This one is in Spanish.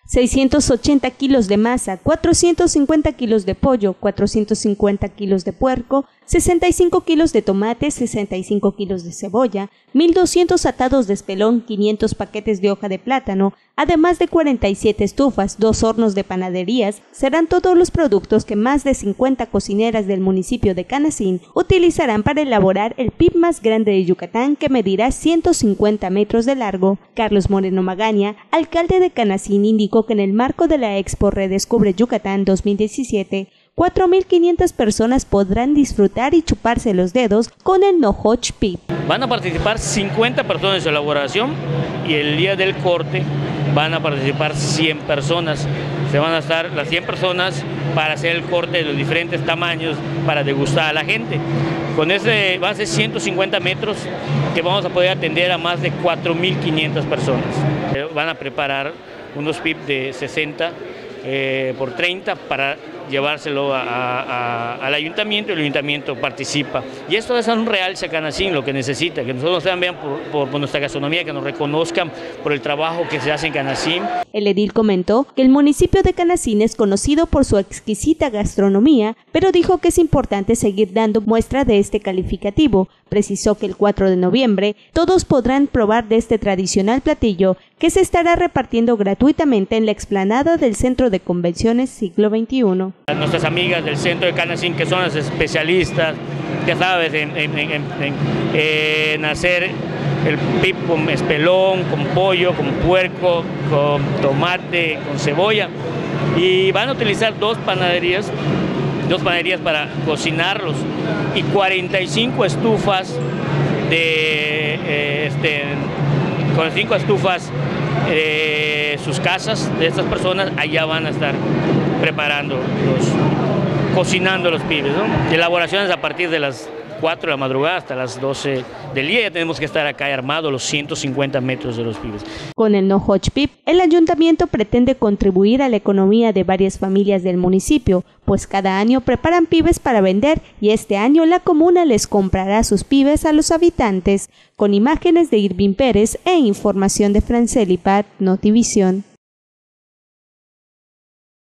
680 kilos de masa, 450 kilos de pollo, 450 kilos de puerco, 65 kilos de tomate, 65 kilos de cebolla, 1.200 atados de espelón, 500 paquetes de hoja de plátano, además de 47 estufas, 2 hornos de panaderías, serán todos los productos que más de 50 cocineras del municipio de Canacín utilizarán para elaborar el PIB más grande de Yucatán, que medirá 150 metros de largo. Carlos Moreno Magaña, alcalde de Canacín, indicó que en el marco de la Expo Redescubre Yucatán 2017, 4.500 personas podrán disfrutar y chuparse los dedos con el Nohoch PIB. Van a participar 50 personas en su elaboración y el día del corte van a participar 100 personas. Se van a estar las 100 personas para hacer el corte de los diferentes tamaños para degustar a la gente. Con ese va a ser 150 metros que vamos a poder atender a más de 4.500 personas. Van a preparar unos PIB de 60 por 30 para llevárselo al ayuntamiento, y el ayuntamiento participa. Y esto es un realce a Canacín, lo que necesita, que nosotros nos vean por nuestra gastronomía, que nos reconozcan por el trabajo que se hace en Canacín. El edil comentó que el municipio de Canacín es conocido por su exquisita gastronomía, pero dijo que es importante seguir dando muestra de este calificativo. Precisó que el 4 de noviembre todos podrán probar de este tradicional platillo, que se estará repartiendo gratuitamente en la explanada del Centro de Convenciones Siglo XXI. Nuestras amigas del centro de Canacín, que son las especialistas, ya sabes, en hacer el PIB con espelón, con pollo, con puerco, con tomate, con cebolla, y van a utilizar dos panaderías para cocinarlos, y 45 estufas con 5 estufas sus casas de estas personas, allá van a estar cocinando los pibes, ¿no? Elaboraciones a partir de las 4 de la madrugada hasta las 12 del día, ya tenemos que estar acá armados los 150 metros de los pibes. Con el Nohoch PIB, el ayuntamiento pretende contribuir a la economía de varias familias del municipio, pues cada año preparan pibes para vender, y este año la comuna les comprará sus pibes a los habitantes. Con imágenes de Irving Pérez e información de Franceli Pat, Notivisión.